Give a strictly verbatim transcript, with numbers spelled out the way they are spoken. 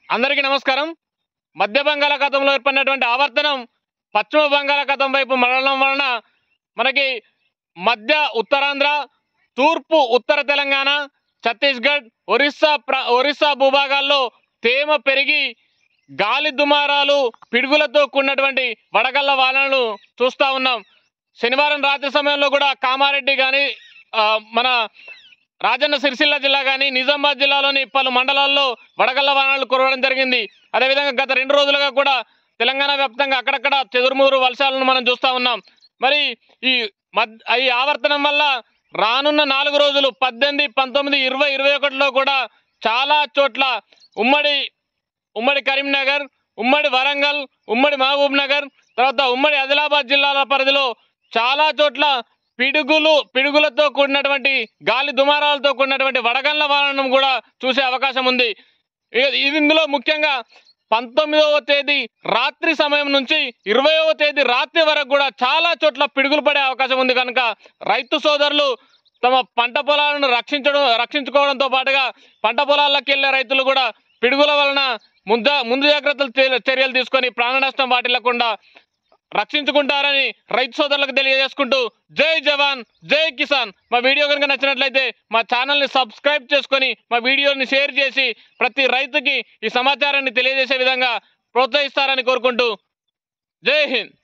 అందరికీ నమస్కారం. మధ్య బంగాళాఖాతంలో ఏర్పడినటువంటి ఆవర్తనం పశ్చిమ బంగాళాఖాతం వైపు మరలడం వలన మనకి మధ్య ఉత్తరాంధ్ర, తూర్పు ఉత్తర తెలంగాణ, ఛత్తీస్గఢ్, ఒరిస్సా ఒరిస్సా భూభాగాల్లో తేమ పెరిగి గాలి దుమారాలు, పిడుగులతో కూడినటువంటి వడగళ్ల వానలను చూస్తూ ఉన్నాం. శనివారం రాత్రి సమయంలో కూడా కామారెడ్డి కానీ, మన రాజన్న సిరిసిల్ల జిల్లా కానీ, నిజామాబాద్ జిల్లాలోని పలు మండలాల్లో వడగళ్ల వానలు కురవడం జరిగింది. అదేవిధంగా గత రెండు రోజులుగా కూడా తెలంగాణ వ్యాప్తంగా అక్కడక్కడ చెదురుముదురు వర్షాలను మనం చూస్తూ ఉన్నాం. మరి ఈ మధ్య ఈ ఆవర్తనం వల్ల రానున్న నాలుగు రోజులు పద్దెనిమిది, పంతొమ్మిది, ఇరవై, ఇరవై ఒకటిలో కూడా చాలా చోట్ల ఉమ్మడి ఉమ్మడి కరీంనగర్, ఉమ్మడి వరంగల్, ఉమ్మడి మహబూబ్ నగర్, తర్వాత ఉమ్మడి ఆదిలాబాద్ జిల్లాల పరిధిలో చాలా చోట్ల పిడుగులు పిడుగులతో కూడినటువంటి గాలి దుమారాలతో కూడినటువంటి వడగళ్ల వానను కూడా చూసే అవకాశం ఉంది. ఇందులో ముఖ్యంగా పంతొమ్మిదవ తేదీ రాత్రి సమయం నుంచి ఇరవైవ తేదీ రాత్రి వరకు కూడా చాలా చోట్ల పిడుగులు పడే అవకాశం ఉంది. కనుక రైతు సోదరులు తమ పంట పొలాలను రక్షించడం రక్షించుకోవడంతో పాటుగా పంట పొలాల్లోకి వెళ్ళే రైతులు కూడా పిడుగుల వలన ముందు ముందు జాగ్రత్తలు చర్యలు తీసుకొని ప్రాణ నష్టం వాటిల్లకుండా రక్షించుకుంటారని రైతు సోదరులకు తెలియజేసుకుంటూ జై జవాన్, జై కిసాన్. మా వీడియో కనుక నచ్చినట్లయితే మా ఛానల్ని సబ్స్క్రైబ్ చేసుకొని మా వీడియోని షేర్ చేసి ప్రతి రైతుకి ఈ సమాచారాన్ని తెలియజేసే విధంగా ప్రోత్సహిస్తారని కోరుకుంటూ జై హింద్.